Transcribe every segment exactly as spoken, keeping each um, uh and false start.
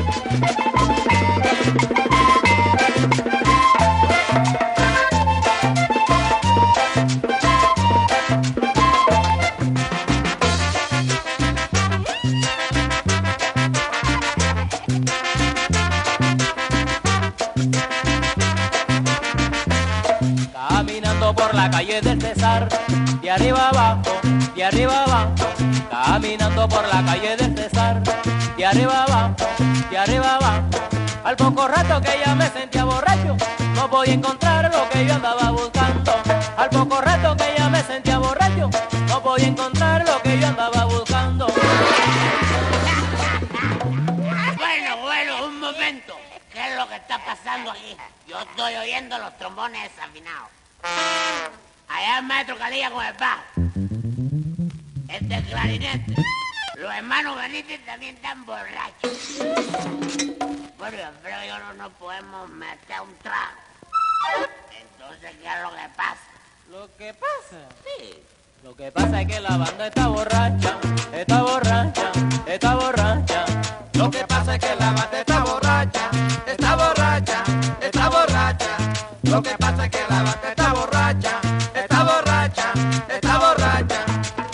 Caminando por la calle del César, de arriba abajo, de arriba abajo. Caminando por la calle del César, de arriba abajo, de arriba abajo. Al poco rato que ya me sentía borracho, no podía encontrar lo que yo andaba buscando. Al poco rato que ya me sentía borracho, no podía encontrar lo que yo andaba buscando. Bueno, bueno, un momento. ¿Qué es lo que está pasando aquí? Yo estoy oyendo los trombones desafinados. Allá el maestro Calilla con el bajo. Este clarinete. Los hermanos Benítez también están borrachos. Bueno, yo creo que no nos podemos meter un trago. Entonces, ¿qué es lo que pasa? ¿Lo que pasa? Sí. Lo que pasa es que la banda está borracha, está borracha, está borracha. Lo que pasa es que la banda está borracha, está borracha, está borracha. Lo que pasa es que la banda está borracha, está borracha, está borracha.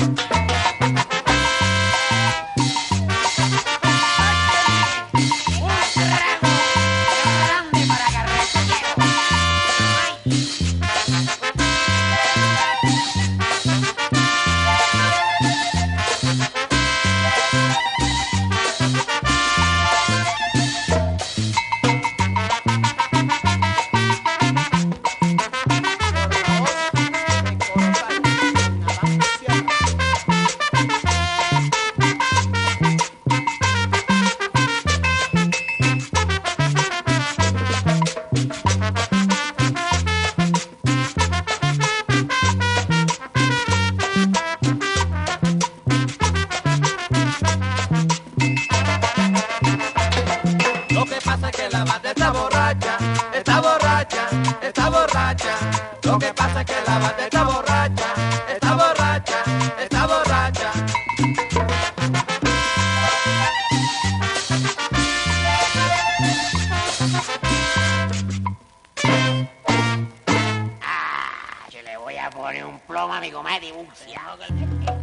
Lo que pasa es que la banda está borracha, está borracha, está borracha. Lo que pasa es que la banda está borracha, está borracha, está borracha. Ah, yo le voy a poner un plomo a mi comedia.